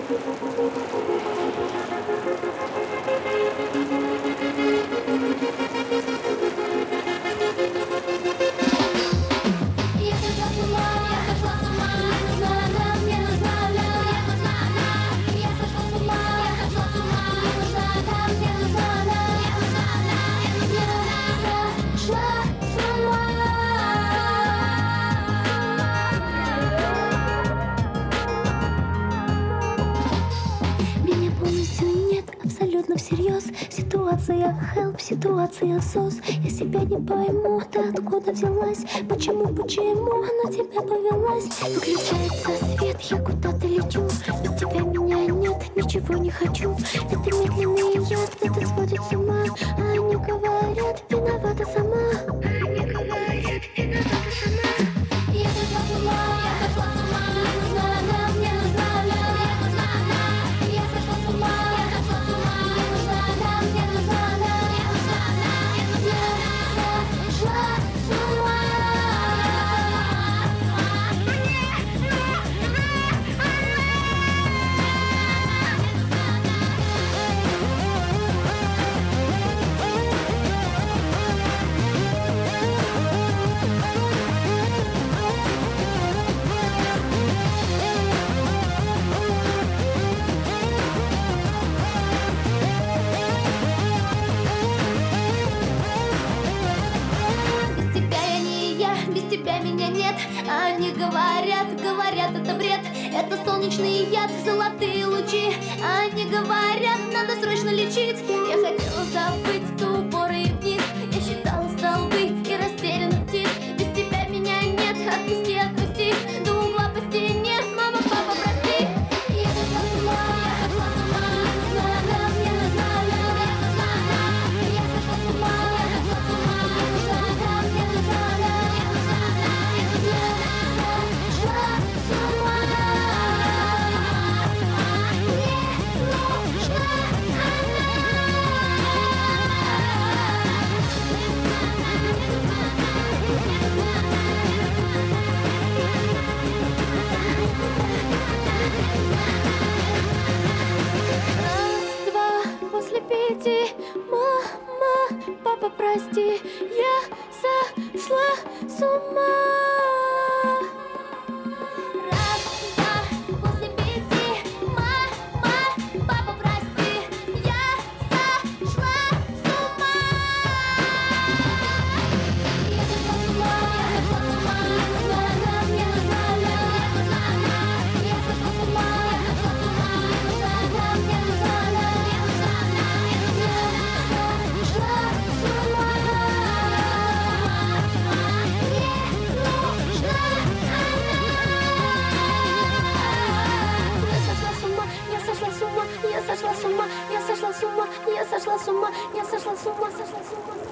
Всерьез ситуация help, ситуация сос. Я себя не пойму, ты откуда взялась? Почему на тебя повелась? Выключается свет, я куда-то лечу. Без тебя меня нет, ничего не хочу. Это медленный яд, это сводит с ума. А они говорят, виновата сама. Они говорят, виновата сама. Я сошла с ума, я сошла с ума. Мне нужна она, мне нужна она, мне нужна она. Я сошла с ума, я сошла с ума. Меня нет, они говорят, это бред. Это солнечный яд, золотые лучи. Они говорят, надо срочно лечить. Я хотела забыть тупоры и вниз. Я считала столбы и растерянных птиц. Без тебя меня нет, отпусти, отпусти. До угла по стене, мама, папа, прости. Я сошла с ума, я сошла с ума. Мне нужна она, мне нужна она. Я сошла с ума, я сошла с ума. Мне нужна она, мне нужна она. Мама, папа, прости, я сошла с ума. Раз, два, после пяти. Мама, папа, прости, я сошла с ума. Я сошла с ума, я сошла с ума. Мне нужна она, мне нужна она, мне нужна она. Я сошла с ума, я сошла с ума. Мне нужна она, мне нужна она, мне нужна она. Я сошла с ума, я сошла с ума, я сошла с ума, я сошла с ума, сошла с ума.